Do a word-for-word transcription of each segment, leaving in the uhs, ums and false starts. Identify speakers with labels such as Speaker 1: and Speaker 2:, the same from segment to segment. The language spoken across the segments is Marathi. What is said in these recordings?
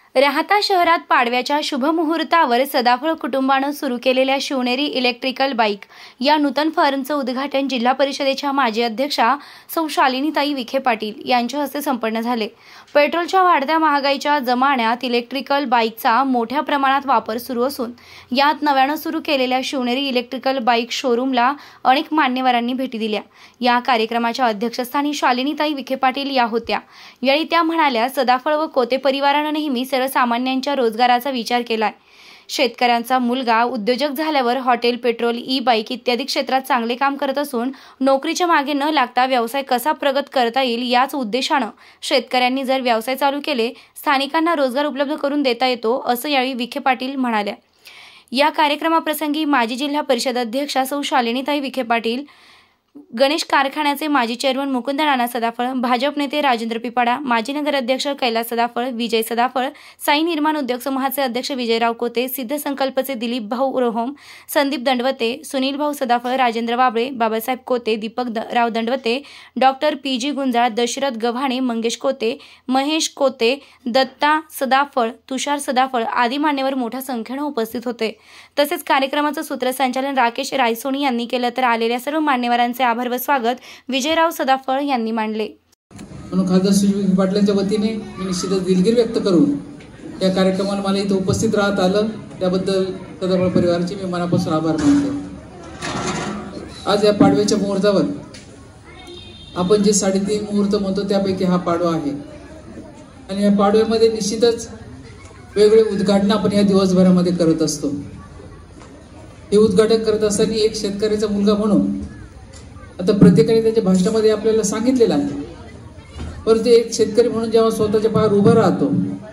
Speaker 1: राहता शहरात पाडव्याच्या शुभमुहूर्तावर सदाफळ कुटुंबानं सुरू केलेल्या शिवनेरी इलेक्ट्रिकल बाईक या नूतन फर्मचं उद्घाटन जिल्हा परिषदेच्या माजी अध्यक्षा सौ शालिनीताई विखे पाटील यांच्या हस्ते संपन्न झाले। पेट्रोलच्या वाढत्या महागाईच्या जमान्यात इलेक्ट्रिकल बाईकचा मोठ्या प्रमाणात वापर सुरू असून यात नव्यानं सुरू केलेल्या शिवनेरी इलेक्ट्रिकल बाईक शोरूमला अनेक मान्यवरांनी भेटी दिल्या। या कार्यक्रमाच्या अध्यक्षस्थानी शालिनीताई विखे पाटील या होत्या। यावेळी त्या म्हणाल्या, सदाफळ व कोते परिवारानं नेहमी सर्वसामान्यांच्या रोजगाराचा विचार केलाय। शेतकऱ्यांचा मुलगा उद्योजक झाल्यावर हॉटेल, पेट्रोल, ई बाईक इत्यादी क्षेत्रात चांगले काम करत असून नोकरीच्या मागे न लागता व्यवसाय कसा प्रगत करता येईल याच उद्देशानं शेतकऱ्यांनी जर व्यवसाय चालू केले, स्थानिकांना रोजगार उपलब्ध करून देता येतो, असं यावेळी विखे पाटील म्हणाल्या। या कार्यक्रमाप्रसंगी माजी जिल्हा परिषद अध्यक्षा सौ शालिनीताई विखे पाटील, गणेश कारखान्याचे माजी चेअरमन मुकुंद नाना सदाफळ, भाजप नेते राजेंद्र पिपाडा, माजी नगराध्यक्ष कैलास सदाफळ, विजय सदाफळ, साई निर्माण उद्योग समूहाचे अध्यक्ष विजयराव कोते, सिद्ध संकल्पचे दिलीप भाऊ रोहम, संदीप दंडवते, सुनील भाऊ Sadaphal, Rajendra Babale, Babasaheb Kote, Deepak Rao Dandavate, doctor P G Gunjal, Dashrath Gavhane, Mangesh Kote, Mahesh कोते, दत्ता सदाफळ, तुषार सदाफळ आदी मान्यवर मोठ्या संख्येने उपस्थित होते। तसेच कार्यक्रमाचं सूत्रसंचालन राकेश रायसोनी यांनी केलं, तर आलेल्या सर्व मान्यवरांचे आभार व स्वागत विजयराव सदाफळ यांनी मानले।
Speaker 2: म्हणून खासदार श्री विखे पाटलांच्या वतीने मी निश्चितच दिलगिरी व्यक्त करून या कार्यक्रमाला मला इथे उपस्थित राहत आलं त्याबद्दल सदाफळ परिवाराचे मी मनापासून आभार मानतो। आज या पाडव्याच्या मुहूर्तावर आपण जे साडेतीन मुहूर्त म्हणतो त्यापैकी हा पाडवा आहे आणि या पाडव्यामध्ये निश्चितच वेगवेगळे उद्घाटन आपण या दिवसभरामध्ये करत असतो। हे उद्घाटन करत असताना एक शेतकऱ्याचा मुलगा म्हणून आता प्रत्येकाने त्याच्या भाषणामध्ये आपल्याला सांगितलेलं आहे, परंतु एक शेतकरी म्हणून जेव्हा स्वतःच्या पायावर उभा राहतो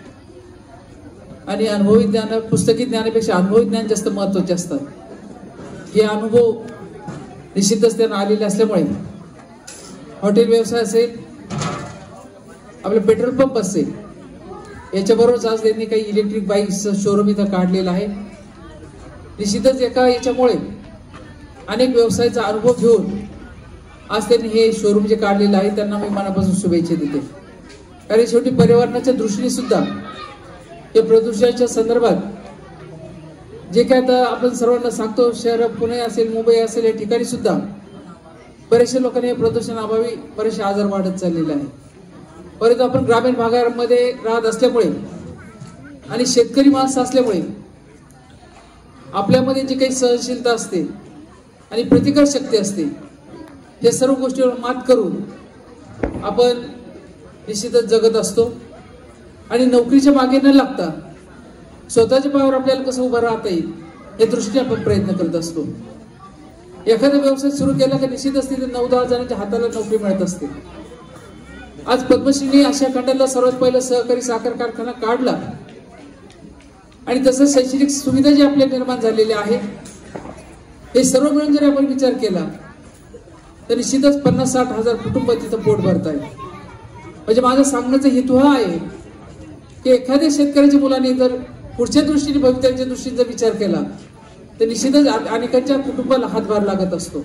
Speaker 2: आणि अनुभवी ज्ञान, पुस्तकी ज्ञानापेक्षा अनुभवी ज्ञान जास्त महत्वाचे असतात, हे अनुभव निश्चितच त्यांना आलेले असल्यामुळे हॉटेल व्यवसाय असेल, आपले पेट्रोल पंप असेल, याच्याबरोबरच आज त्यांनी काही इलेक्ट्रिक बाईक्सचं शोरूम इथं काढलेलं आहे। निश्चितच एका याच्यामुळे अनेक व्यवसायाचा अनुभव घेऊन आज त्यांनी हे शोरूम जे काढलेलं आहे त्यांना मी मनापासून शुभेच्छा देते। कारण शेवटी पर्यावरणाच्या दृष्टीने सुद्धा हे प्रदूषणाच्या संदर्भात जे काय आता आपण सर्वांना सांगतो, शहर पुणे असेल, मुंबई असेल, या ठिकाणी सुद्धा बरेचशा लोकांनी हे प्रदूषणाअभावी बरेचसे आजार वाढत चाललेले आहे। परंतु आपण ग्रामीण भागामध्ये राहत असल्यामुळे आणि शेतकरी माणसं असल्यामुळे आपल्यामध्ये जी काही सहनशीलता असते आणि प्रतिकार शक्ती असते, हे सर्व गोष्टीवर मात करून आपण निश्चितच जगत असतो आणि नोकरीच्या मागे न लागता स्वतःच्या पायावर आपल्याला कसं उभं राहता येईल या दृष्टीने आपण प्रयत्न करत असतो। एखादा व्यवसाय सुरू केला की निश्चितच तिथे नऊ दहा जणांच्या हाताला नोकरी मिळत असते। आज पद्मश्रीने आशिया खंडाला सर्वात पहिला सहकारी साखर कारखाना काढला आणि तसंच शैक्षणिक सुविधा जी आपल्या निर्माण झालेल्या आहेत, हे सर्व मिळून जर आपण विचार केला तर निश्चितच पन्नास साठ हजार कुटुंब तिथं पोट भरत आहे। म्हणजे माझा सांगण्याचा हेतू हा आहे की एखाद्या शेतकऱ्याच्या मुलाने जर पुढच्या दृष्टीने, भविष्याच्या दृष्टीने जर विचार केला तर निश्चितच अनेकांच्या कुटुंबाला हातभार लागत असतो।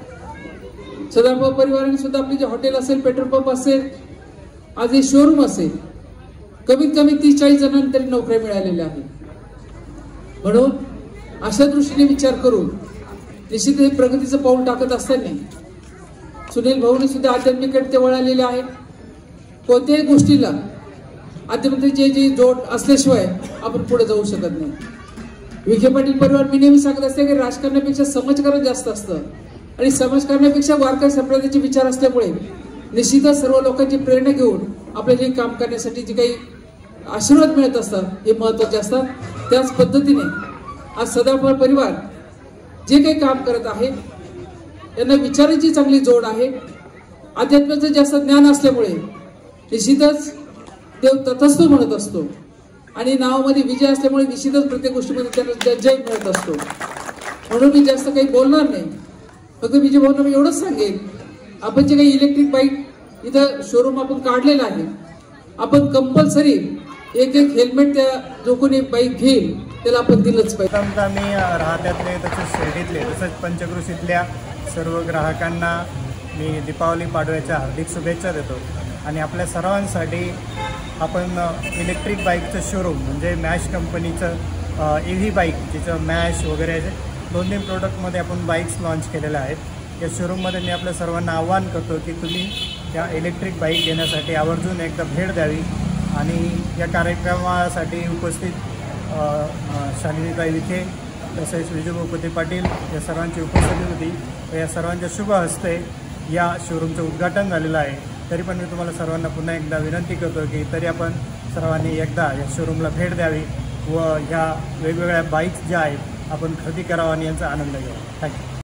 Speaker 2: सदाफळ परिवाराने सुद्धा आपले जे हॉटेल असेल, पेट्रोल पंप असेल, आज हे शोरूम असेल, कमीत कमी तीस चाळीस जणांना तरी नोकऱ्या मिळालेल्या आहेत। म्हणून अशा दृष्टीने विचार करून निश्चित हे प्रगतीचं पाऊल टाकत असताना सुनील भाऊने सुद्धा आध्यात्मिककडे ते वळालेले आहेत। कोणत्याही गोष्टीला आध्यात्मिकतेची जी जोड असल्याशिवाय आपण पुढे जाऊ शकत नाही। विखे पाटील परिवार मी नेहमी सांगत असते की राजकारणापेक्षा समाजकारण जास्त असतं आणि समाजकारणापेक्षा वारकरी संप्रदायाचे विचार असल्यामुळे निश्चितच सर्व लोकांची प्रेरणा घेऊन आपल्याला हे काम करण्यासाठी जे काही आशीर्वाद मिळत असतात हे महत्वाचे असतात। त्याच पद्धतीने आज सदाफळ परिवार जे काही काम करत आहे त्यांना विचारांची चांगली जोड आहे। अध्यात्माचं जास्त ज्ञान असल्यामुळे निश्चितच देव तथस्थ म्हणत असतो आणि नावामध्ये विजय असल्यामुळे निश्चितच प्रत्येक गोष्टीमध्ये त्यांना जय मिळत असतो। म्हणून मी जास्त काही बोलणार नाही, फक्त विजय भाऊंना मी एवढंच सांगेन, आपण जे काही इलेक्ट्रिक बाईक इथं शोरूम आपण काढलेलं आहे, आपण कंपल्सरी एक एक हेल्मेट त्या जो कोणी बाईक घेईल त्याला आपण दिलंच पाहिजे।
Speaker 3: आम्ही राहत्यातले तसेच शिर्डीतले तसेच पंचक्रोशीतल्या सर्व ग्राहकांना मी दीपावली पाडव्याच्या हार्दिक शुभेच्छा देतो आणि आपल्या सर्वांसाठी आपण इलेक्ट्रिक बाईकचं शोरूम म्हणजे मॅश कंपनीचं ए व्ही बाईक, जिचं मॅश वगैरे असे दोन तीन प्रोडक्टमध्ये आपण बाईक्स लॉन्च केलेल्या आहेत। या शोरूममध्ये मी आपल्या सर्वांना आवाहन करतो की तुम्ही या इलेक्ट्रिक बाईक घेण्यासाठी आवर्जून एकदा भेट द्यावी। आणि या कार्यक्रमासाठी उपस्थित शालिनीताई विखे तसेच विजयभाऊ कोते पाटील या सर्वांची उपस्थिती होती व या सर्वांच्या शुभ हस्ते या शोरूमचं उद्घाटन झालेलं आहे। तरी पण मी तुम्हाला सर्वांना पुन्हा एकदा विनंती करतो की तरी आपण सर्वांनी एकदा या शोरूमला भेट द्यावी व ह्या वेगवेगळ्या बाईक्स ज्या आहेत आपण खरेदी करावा आणि यांचा आनंद घ्यावा। थँक्यू।